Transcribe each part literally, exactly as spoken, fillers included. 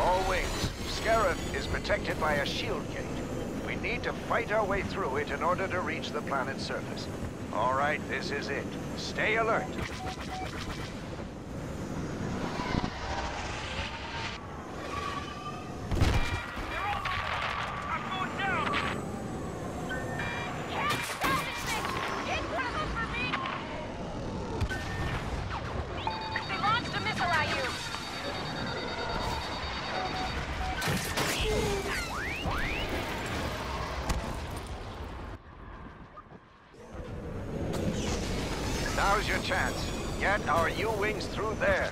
All wings. Scarif is protected by a shield gate. We need to fight our way through it in order to reach the planet's surface. All right, this is it. Stay alert. Now's your chance. Get our U-wings through there.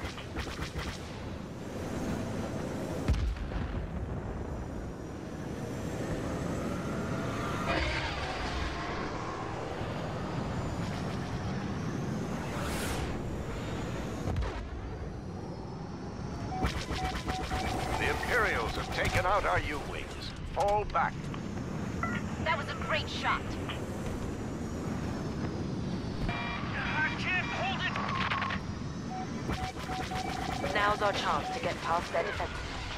The Imperials have taken out our U-wings. Fall back. That was a great shot. Now's our chance to get past their defenses.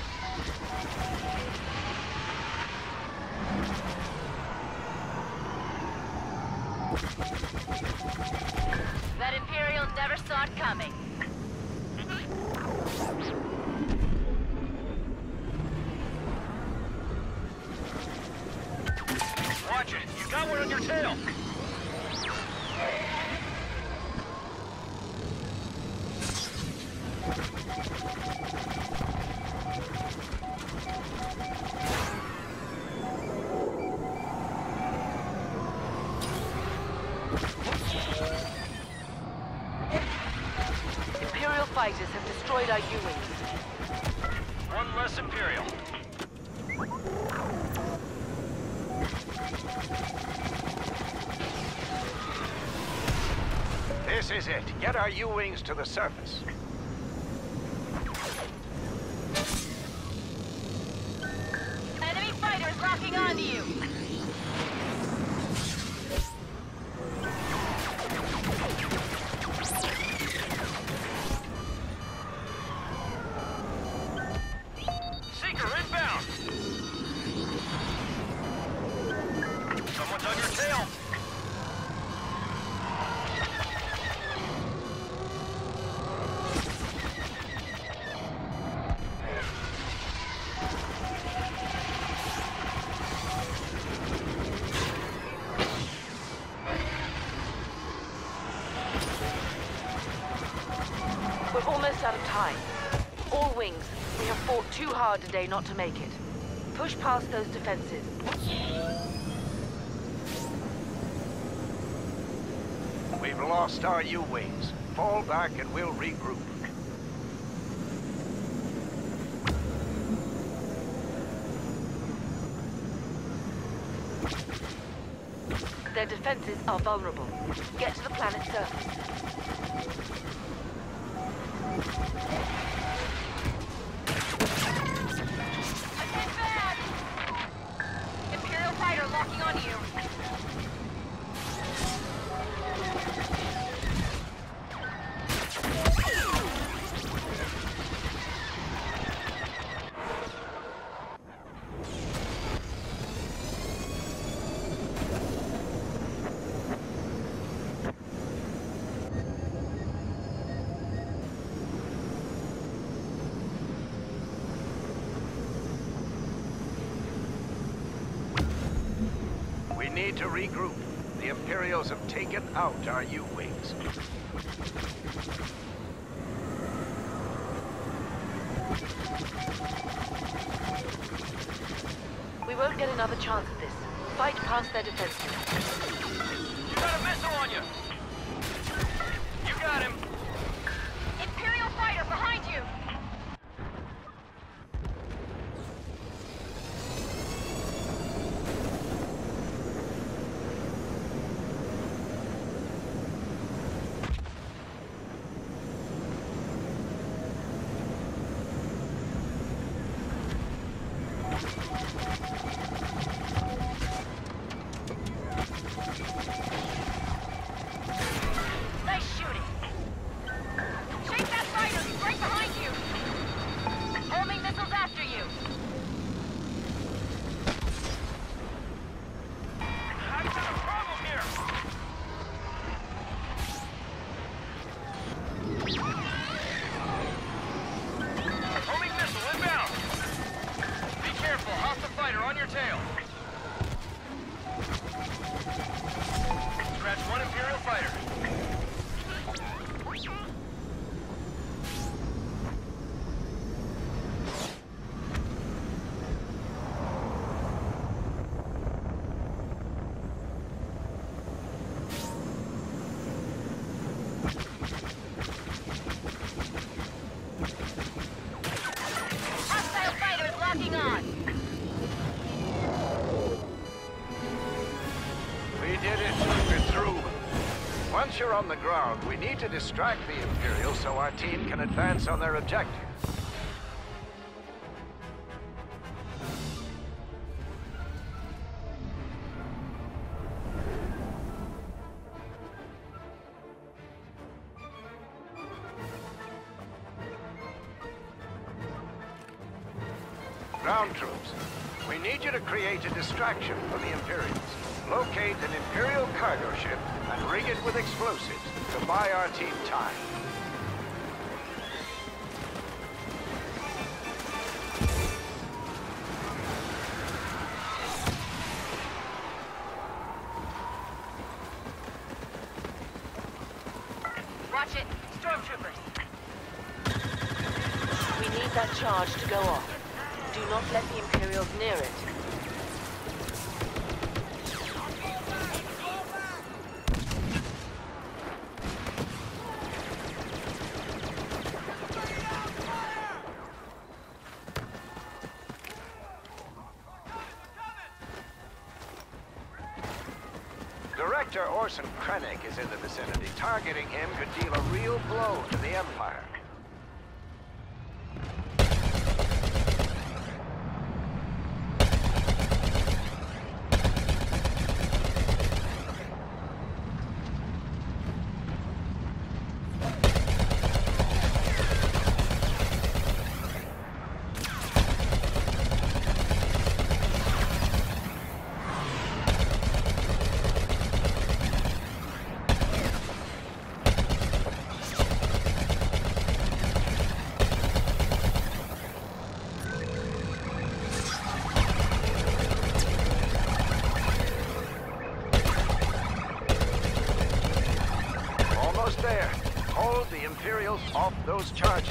That Imperial never saw it coming. Watch it! You got one on your tail! Imperial fighters have destroyed our U-wings. One less Imperial. This is it. Get our U-wings to the surface. Enemy fighters locking onto you. Seeker inbound! Someone's on your tail! We're almost out of time. All wings, we have fought too hard today not to make it. Push past those defenses. We've lost our U-wings. Fall back and we'll regroup. Their defenses are vulnerable. Get to the planet's surface. Imperial fighter locking on you. We need to regroup. The Imperials have taken out our U-wings. We won't get another chance at this. Fight past their defenses. You got a missile on you! You got him! Imperial fighter behind you! on your tail. Scratch one Imperial fighter. Hostile fighters locking on. We did it. We're through. Once you're on the ground, we need to distract the Imperials so our team can advance on their objective. Ground troops, we need you to create a distraction for the Imperials. Locate an Imperial cargo ship and rig it with explosives to buy our team time. Watch it. Stormtroopers. We need that charge to go off. Do not let the Imperials near it. Director Orson Krennic is in the vicinity. Targeting him could deal a real blow to the Empire. There. Hold the Imperials off those charges.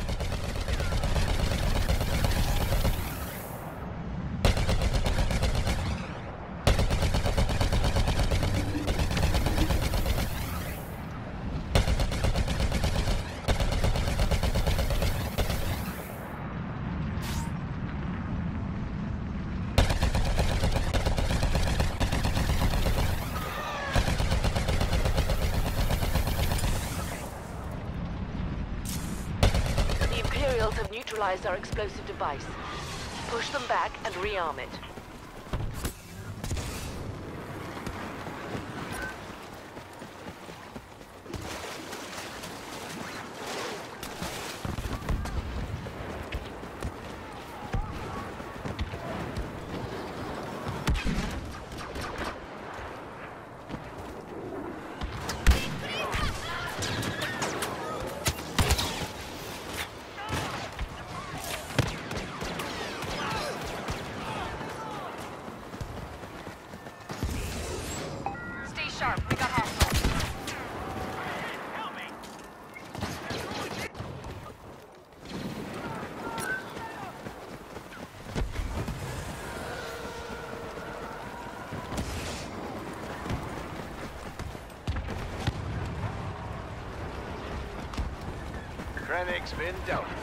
Have neutralized our explosive device. Push them back and rearm it. Sharp, we got hostiles. Help me! Krennic's been dealt with.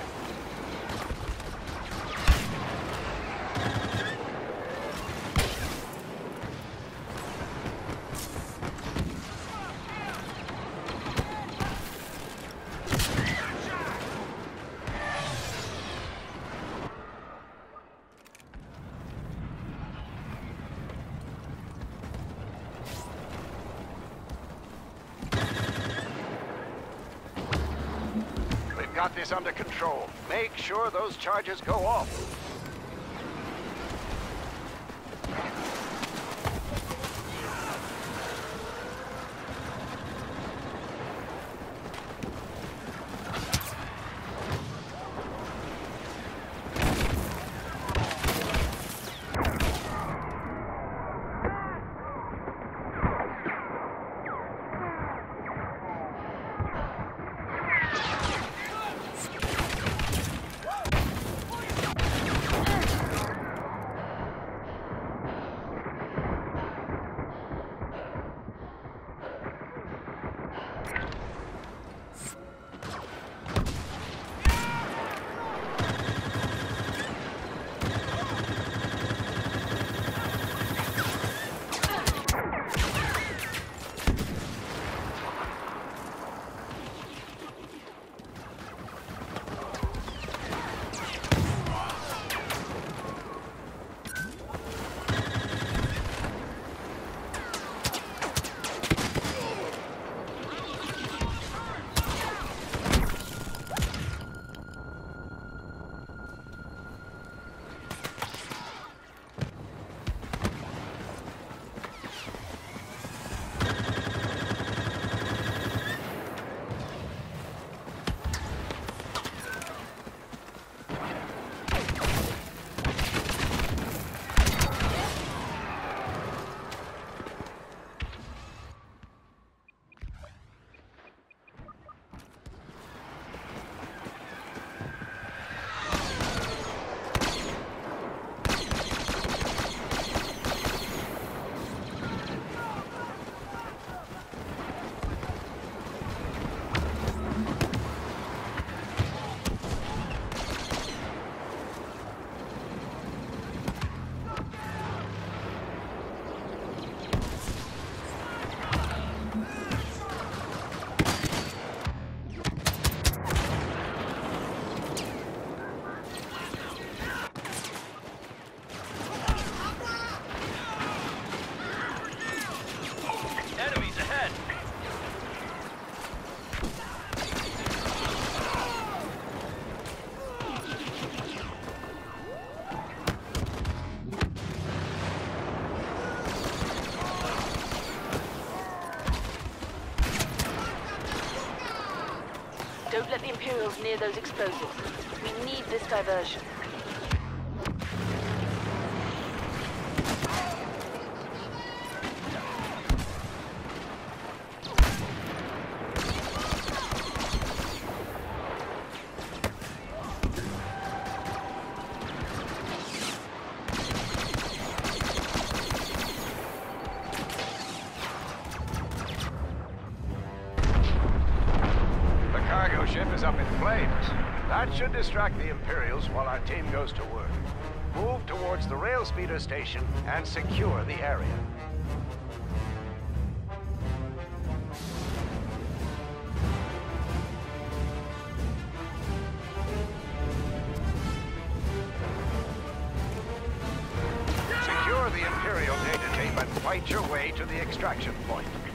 Got this under control. Make sure those charges go off. materials near those explosives. We need this diversion. Ship is up in flames. That should distract the Imperials while our team goes to work. Move towards the rail speeder station and secure the area. Secure the Imperial data tape and fight your way to the extraction point.